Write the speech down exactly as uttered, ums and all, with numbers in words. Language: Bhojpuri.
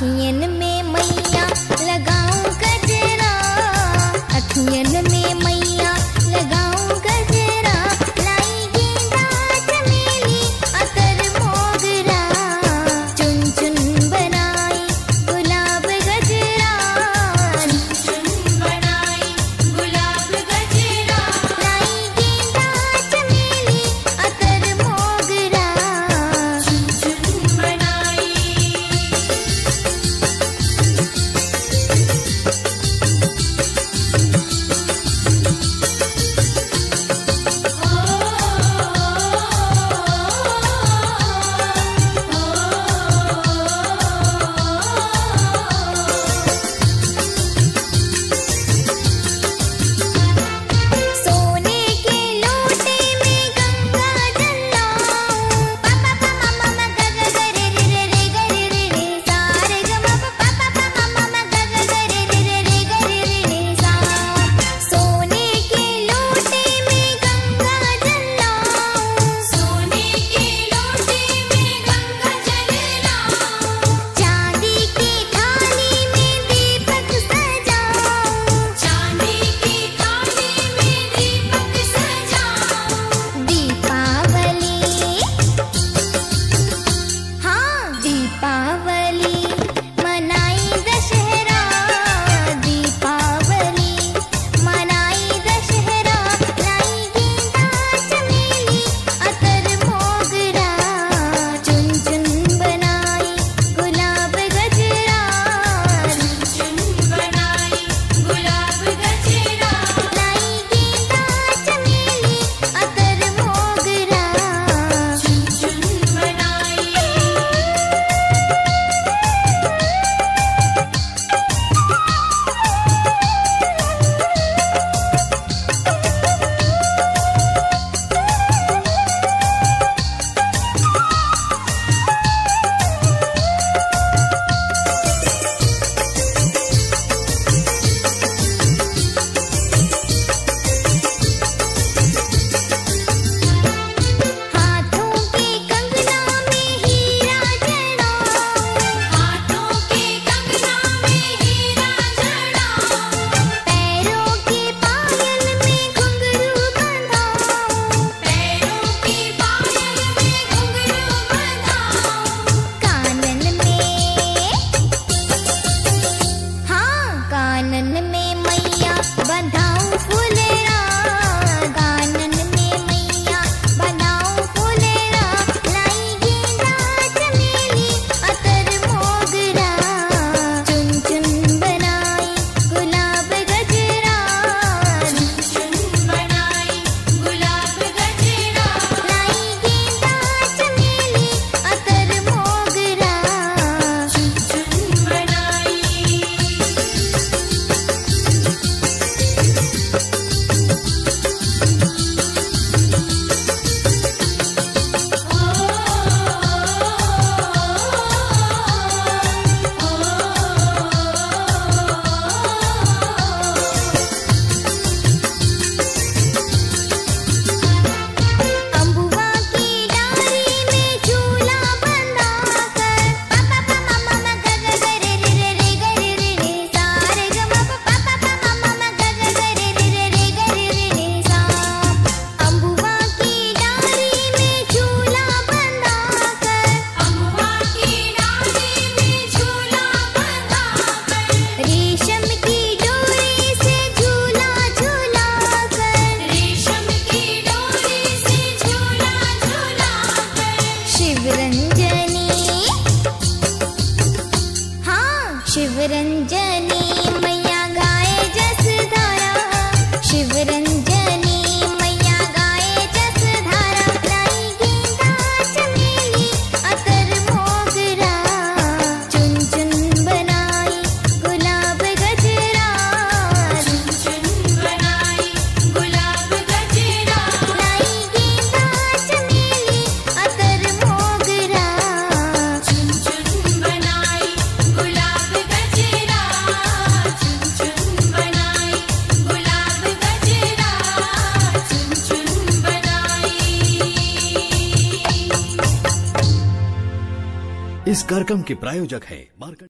अखियन में मैया लगाऊं गजरा, अखियन में मैया लगाऊं गजरा, लाई गेंदा चमेली अतर मोगरा, चुन चुन बनाई गुलाब गजरा, चुन चुन बनाई गुलाब गजरा, लाई गेंदा चमेली अतर मोगरा, चुन चुन बनाई। सोने के लोटे में गंगा जल लाऊं, पापा पापा मामा गग गरे रे रे रे गरे रे रे सारे ग म पापा पापा मामा गग गरे रे रे रे गरे रे रे सा। सोने के लोटे में गंगा जल लाऊं, सोने के लोटे में गंगा जल लाऊं, चांदी की थाली में दीपक सजाऊं, चांदी की थाली में दीपक सजाऊं, दीपावली हाँ दीपावली मनाई दशहरा, दीपावली मनाई दशहरा, लाई गेंदा चमेली अतर मोगरा, चुन चुन बनाई गुलाब गजरा, चुन चुन बनाई गुलाब गजरा, लाई गेंदा चमेली अतर मोगरा, चुन चुन बनाई। हाथों के कंगना में हीरा जड़ाऊं, हाथों के कंगना में हीरा जड़ाऊं, पैरों के पायल में घुंघरू बंधाऊं, पैरों के पायल में घुंघरू बंधाऊं, कानन में हाँ कानन में मैया बंधाऊं फुलेरा, कानन में मैया बंधाऊं फुलेरा, लाई गेंदा चमेली अतर मोगरा, चुन चुन बनाई गुलाब गजरा, चुन चुन बनाई गुलाब गजरा, लाई गेंदा चमेली अतर मोगरा, चुन चुन बनाई। अंबुआ की डाली में झूला बंधाकर, पापा पापा मामा गग गरे रे रे रे गरे रे रे सारे ग म पापा पापा मामा गग गरे रे रे रे गरे रे रे सा। अंबुआ की डाली में झूला बंधाकर, अंबुआ की डाली में झूला बंधाकर, रेशम की डोरी से झूला झूलाकर, रेशम की डोरी से झूला झूलाकर, शिवरंजनी हाँ शिवरंजनी मैया गाए जसधारा, शिवरंजनी मैया गाए जसधारा, लाई गेंदा चमेली अतर मोगरा, चुन चुन बनाई गुलाब गजरा, चुन चुन बनाई गुलाब गजरा, लाई गेंदा चमेली अतर मोगरा, चुन चुन बनाई गुलाब गजरा, चुन चुन बनाई गुलाब गजरा, चुन चुन बनाई। इस कार्यक्रम के प्रायोजक हैं मार्केट